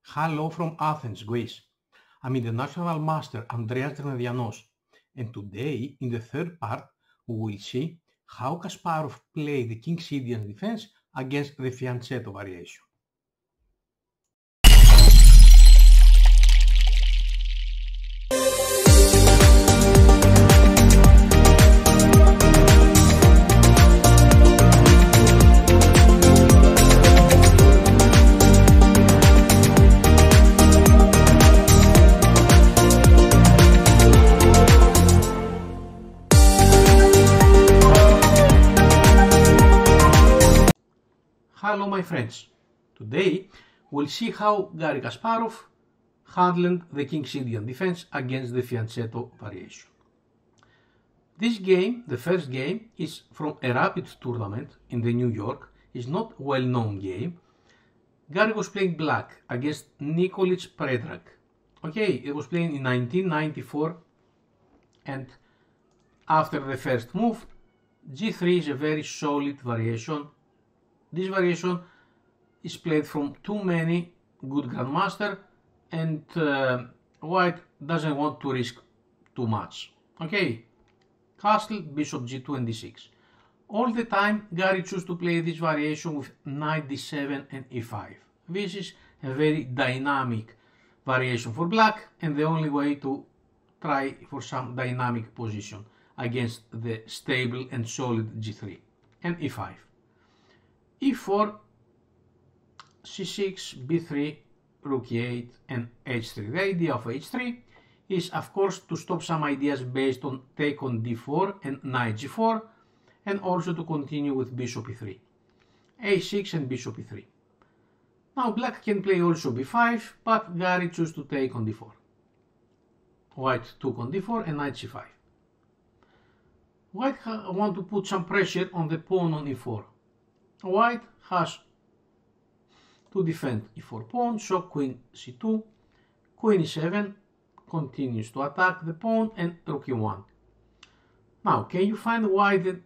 Hello from Athens, Greece. I'm international master Andreas Dernedianos, and today, in the third part, we will see how Kasparov played the King's Indian defense against the Fianchetto variation. Hello my friends, today we'll see how Garry Kasparov handled the King's Indian defense against the Fianchetto variation. This game, the first game, is from a rapid tournament in the New York. It's not a well-known game. Garry was playing black against Nikolic Predrag. Okay, it was playing in 1994, and after the first move, G3 is a very solid variation. This variation is played from too many good grandmaster, and white doesn't want to risk too much. Okay, castle, bishop g2 and d6. All the time Garry chose to play this variation with knight d7 and e5. This is a very dynamic variation for black, and the only way to try for some dynamic position against the stable and solid g3 and e5. e4, c6, b3, rook e8 and h3. The idea of h3 is of course to stop some ideas based on take on d4 and knight g4, and also to continue with bishop e3, a6 and bishop e3. Now black can play also b5, but Garry chose to take on d4. White took on d4 and knight c5. White want to put some pressure on the pawn on e4. White has to defend e4 pawn, so queen c2, queen e7 continues to attack the pawn, and rook e1. Now, can you find why the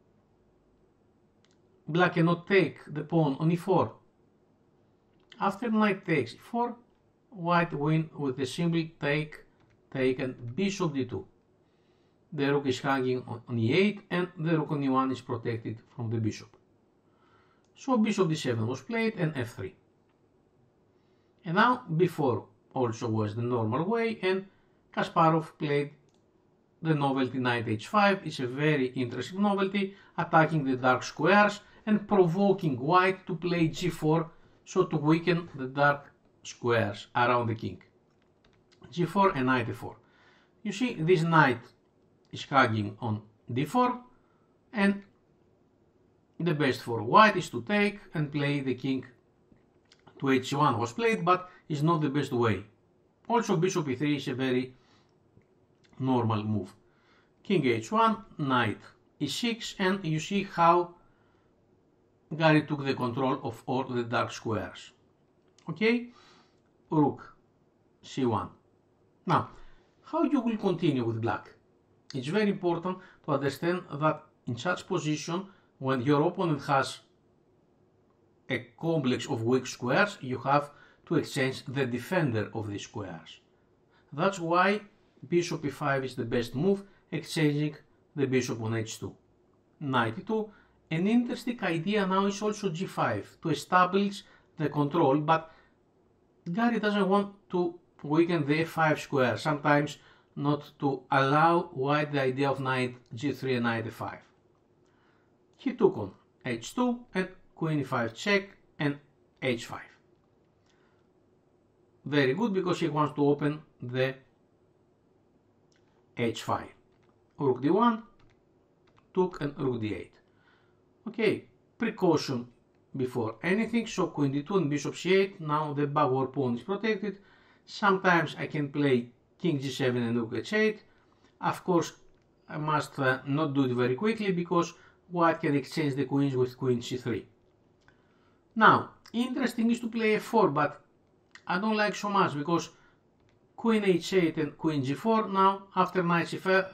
black cannot take the pawn on e4? After knight takes e4, white win with a simple take and bishop d2. The rook is hanging on e8, and the rook on e1 is protected from the bishop. So bishop d7 was played and f3. And now b4 also was the normal way, and Kasparov played the novelty knight h5. It's a very interesting novelty, attacking the dark squares and provoking white to play g4, so to weaken the dark squares around the king. g4 and knight e4. You see, this knight is hanging on d4, and the best for white is to take and play the king to h1 was played, but is not the best way. Also bishop e3 is a very normal move. King h1, knight e6, and you see how Garry took the control of all the dark squares. Okay, rook c1. Now, how you will continue with black? It's very important to understand that in such position, when your opponent has a complex of weak squares, you have to exchange the defender of these squares. That's why bishop e5 is the best move, exchanging the bishop on h2. Knight e2. An interesting idea now is also g5 to establish the control, but Garry doesn't want to weaken the f5 square, sometimes not to allow white the idea of knight g3 and knight e5. He took on h2 and queen e5 check and h5. Very good, because he wants to open the h5. Rook d1, took, and rook d8. Okay, precaution before anything, so queen d2 and bishop c8. Now the backward pawn is protected. Sometimes I can play king g7 and rook h8. Of course, I must not do it very quickly, because white can exchange the queens with queen c3. Now, interesting is to play f4, but I don't like so much, because queen h8 and queen g4. Now, after knight c5,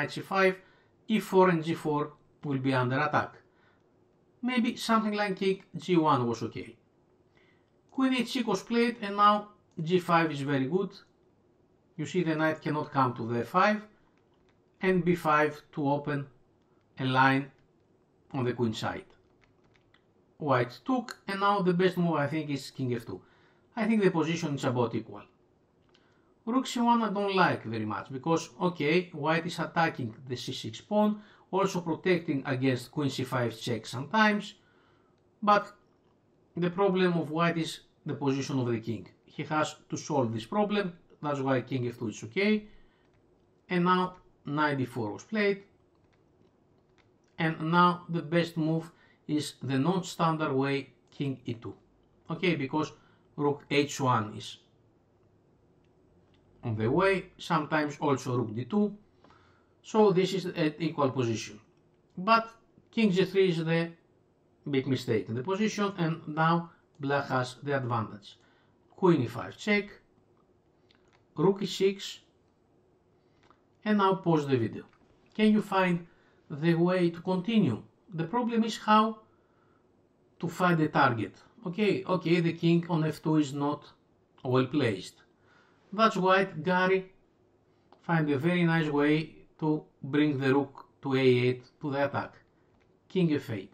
e4 and g4 will be under attack. Maybe something like king g1 was okay. Queen h6 was played, and now g5 is very good. You see the knight cannot come to the f5, and b5 to open a line on the queen side. White took, and now the best move I think is king f2. I think the position is about equal. Rook c1 I don't like very much because, okay, white is attacking the c6 pawn, also protecting against queen c5 check sometimes, but the problem of white is the position of the king. He has to solve this problem, that's why king f2 is okay. And now knight d4 was played, and now the best move is the non-standard way king e2. Okay, because rook h1 is on the way, sometimes also rook d2, so this is an equal position. But king g3 is the big mistake in the position, and now black has the advantage. Queen e5 check, rook e6, and now pause the video. Can you find the way to continue? The problem is how to find the target. Okay, the king on f2 is not well placed. That's why Garry find a very nice way to bring the rook to a8 to the attack. King f8,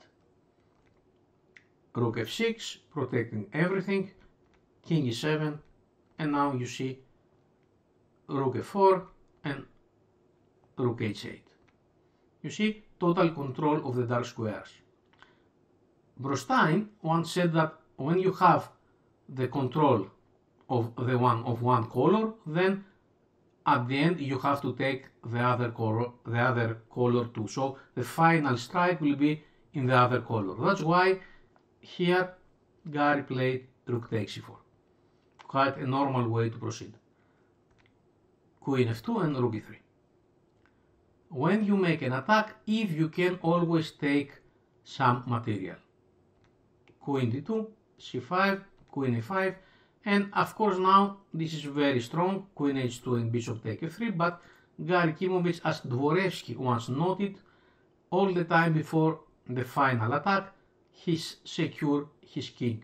rook f6, protecting everything, king e7, and now you see rook f4 and rook h8. You see, total control of the dark squares. Brostein once said that when you have the control of one color, then at the end you have to take the other color too. So the final strike will be in the other color. That's why here Garry played rook takes e4. Quite a normal way to proceed. Queen f2 and rook e3. When you make an attack, if you can always take some material. Queen d2, c5, queen e5, and of course now this is very strong, queen h2 and bishop take f3, but Garry Kimovich, as Dvorevsky once noted, all the time before the final attack, he's secure his king.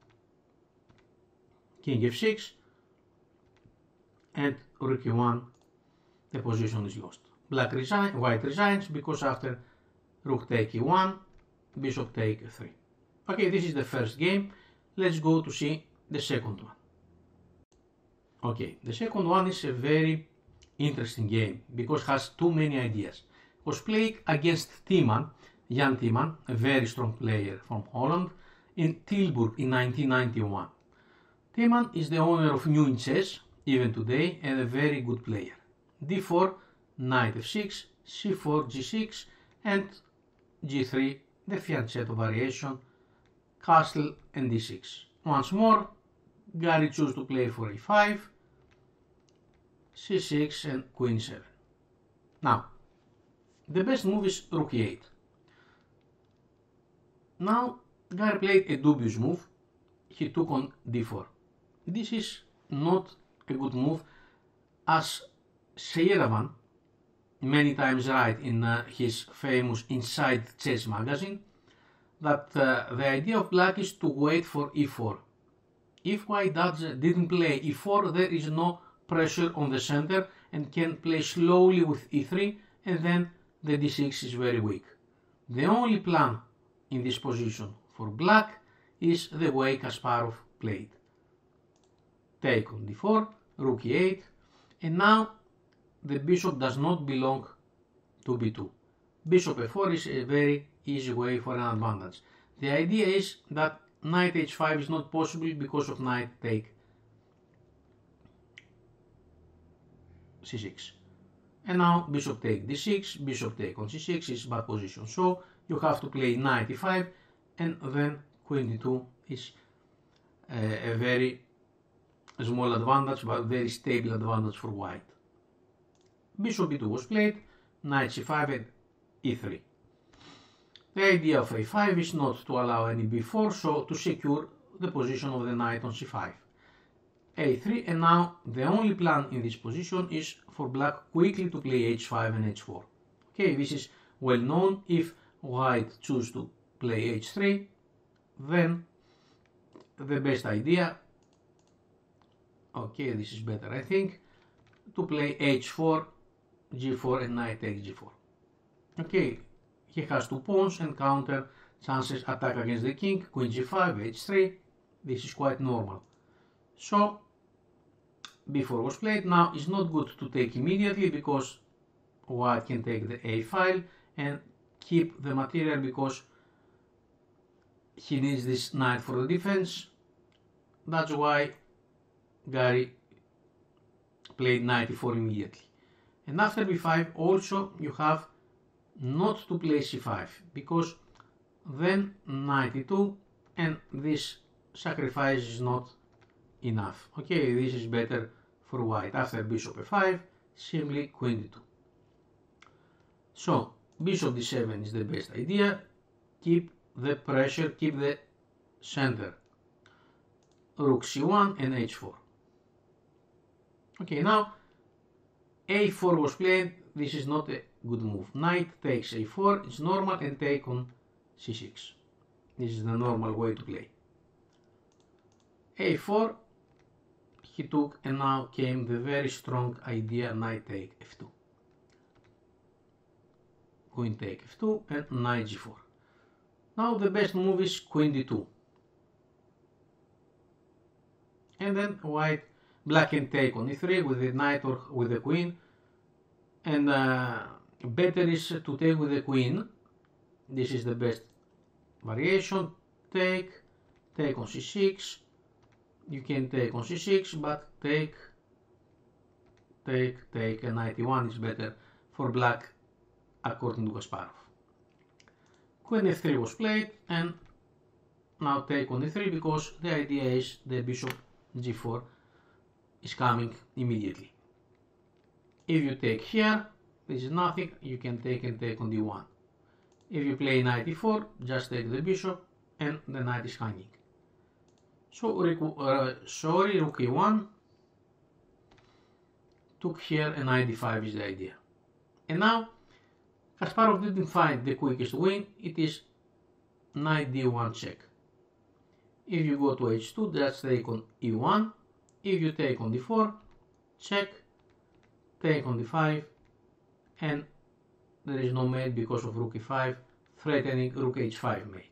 King f6 and rook e1, the position is lost. White resigns because after rook take e1, bishop take f3. Okay, this is the first game. Let's go to see the second one. Okay, the second one is a very interesting game because it has too many ideas. It was played against Timman, Jan Timman, a very strong player from Holland, in Tilburg in 1991. Timman is the owner of New in Chess, even today, and a very good player. d4, knight f6, c4, g6, and g3, the Fianchetto variation, castle and d6. Once more, Garry chose to play for e5, c6 and queen 7. Now, the best move is rook e8. Now, Garry played a dubious move. He took on d4. This is not a good move, as Seiravan many times write in his famous Inside Chess magazine that the idea of black is to wait for e4. If white didn't play e4, there is no pressure on the center and can play slowly with e3, and then the d6 is very weak. The only plan in this position for black is the way Kasparov played. Take on d4, rook e8, and now the bishop does not belong to b2. Bishop f4 is a very easy way for an advantage. The idea is that knight h5 is not possible because of knight take c6. And now bishop take d6, bishop take on c6 is bad position. So you have to play knight e5, and then queen d2 is a very small advantage, but very stable advantage for white. Bishop b2 was played, knight c5 and e3. The idea of a5 is not to allow any b4, so to secure the position of the knight on c5. a3, and now the only plan in this position is for black quickly to play h5 and h4. Okay, this is well known. If white chooses to play h3, then the best idea, okay, this is better I think, to play h4, g4 and knight takes g4. Okay, he has two pawns and counter chances attack against the king, queen g5, h3, this is quite normal. So b4 was played. Now it's not good to take immediately because white can take the a file and keep the material because he needs this knight for the defense. That's why Garry played knight e4 immediately. And after b5 also you have not to play c5 because then knight e2 and this sacrifice is not enough. Okay, this is better for white. After bishop e5, simply queen d2. So bishop d7 is the best idea. Keep the pressure, keep the center. Rook c1 and h4. Okay, now a4 was played. This is not a good move. Knight takes a4, it's normal, and take on c6. This is the normal way to play. a4 he took, and now came the very strong idea knight take f2. Queen take f2 and knight g4. Now the best move is queen d2. And then black can take on e3 with the knight or with the queen. And better is to take with the queen. This is the best variation. Take on c6. You can take on c6, but take, and knight e1 is better for black according to Kasparov. Queen f3 was played, and now take on e3 because the idea is the bishop g4 is coming immediately. If you take here, this is nothing, you can take and take on d1. If you play knight e4, just take the bishop and the knight is hanging. So rook e1 took here and knight d5 is the idea. And now Kasparov didn't find the quickest win, it is knight d1 check. If you go to h2, just take on e1. If you take on d4, check, take on d5, and there is no mate because of rook e5, threatening rook h5 mate.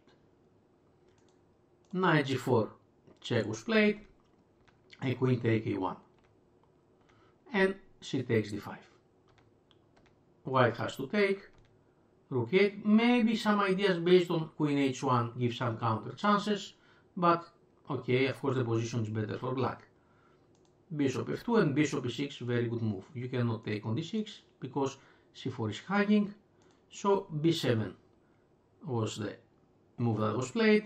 Knight g4 check was played, and queen take e1, and she takes d5. White has to take, rook 8, maybe some ideas based on queen h1 give some counter chances, but okay, of course the position is better for black. Bishop f2 and bishop e6, very good move. You cannot take on d6 because c4 is hanging, so b7 was the move that was played.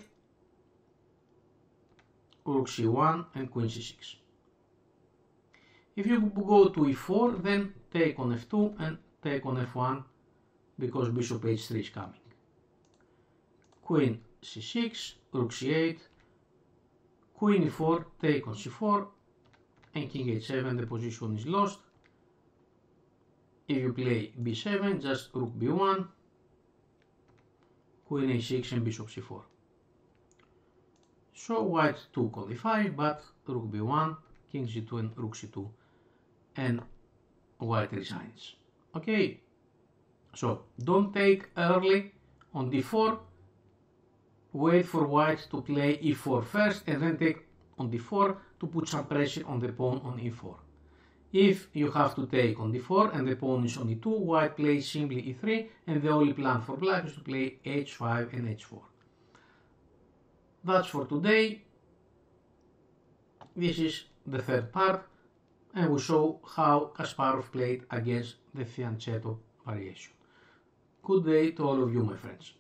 Rook c1 and queen c6. If you go to e4, then take on f2 and take on f1 because bishop h3 is coming. Queen c6, rook c8, queen e4, take on c4, and king h7, the position is lost. If you play b7, just rook b1, queen a6 and bishop c4. So white took on d5, but rook b1, king c2 and rook c2, and white resigns. Okay, so don't take early on d4, wait for white to play e4 first and then take on d4 to put some pressure on the pawn on e4. If you have to take on d4 and the pawn is on e2, white plays simply e3, and the only plan for black is to play h5 and h4. That's for today. This is the third part, and we show how Kasparov played against the Fianchetto variation. Good day to all of you, my friends.